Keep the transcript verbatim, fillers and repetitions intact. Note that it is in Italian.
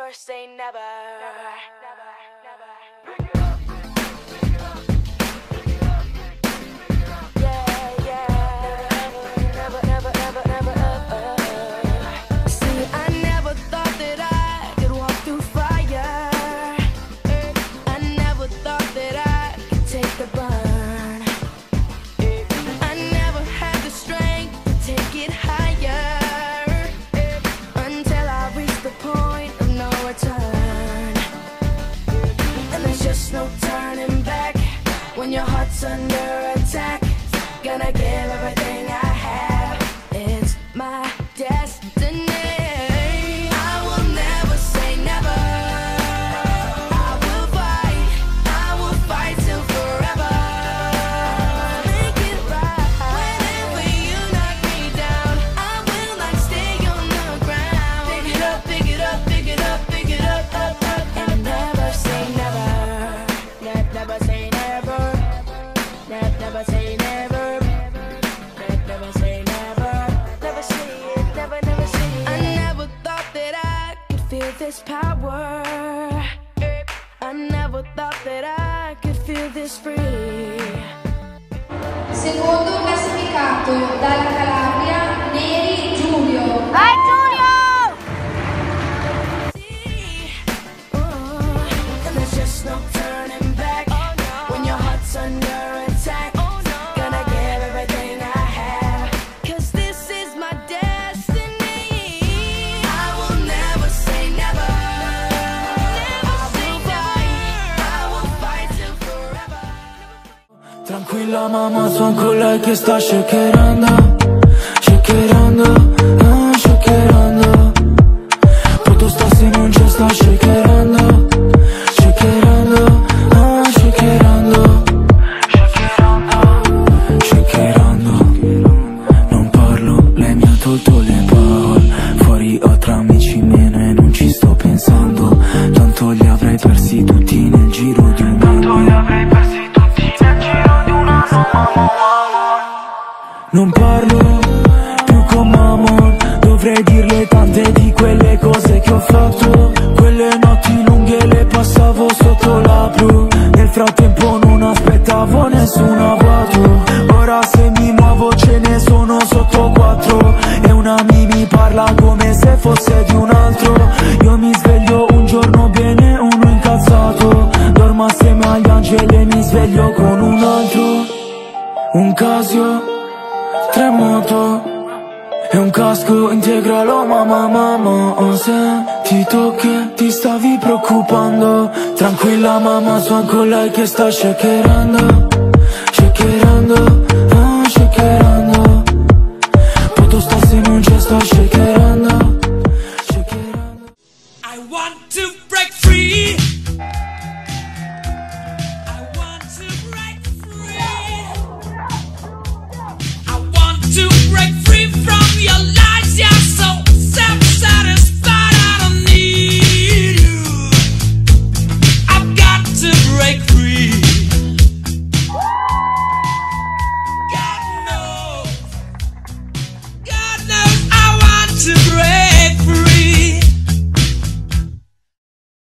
never say never. Never, never, never. When your heart's under attack, gonna give everything I have. It's my destiny. I will never say never. I will fight, I will fight till forever. Make it right. Whenever you knock me down, I will not stay on the ground. Pick it up, pick it up, pick it up, pick it up, up, up, and never say never. Ne- never say never. Never say never, never say never, never say it, never, never say it. I never thought that I could feel this power. I never thought that I could feel this free. Secondo classificato dalla Calabria, Neri Giulio. Vai Giulio! And there's just no turning back when your heart's under attack. Tranquilla mamma, sono con lei che sta shakerando, shakerando, ah, shakerando. Tutto sta se non ci sta shakerando, shakerando, ah, shakerando, shakerando, shakerando. Non parlo, lei mi ha tolto le parole. Fuori ho tra amici meno e non ci sto pensando. Tanto li avrei persi tutti nel giro di un anno. Non parlo più con mamma, dovrei dirle tante di quelle cose che ho fatto. Quelle notti lunghe le passavo sotto la blu. Nel frattempo non aspettavo nessun avvato. Ora se mi muovo ce ne sono sotto quattro. E una mi parla come se fosse di un altro. Io mi sveglio un giorno bene, uno incazzato. Dormo assieme agli angeli e mi sveglio con un altro. Un Casio, tre moto e un casco integralo, mamma, mamma. Ho sentito che ti stavi preoccupando. Tranquilla mamma, sono con lei che sta shakerando, shakerando, ah, shakerando. Tutto sta se non ci sto shakerando, shakerando. I want to break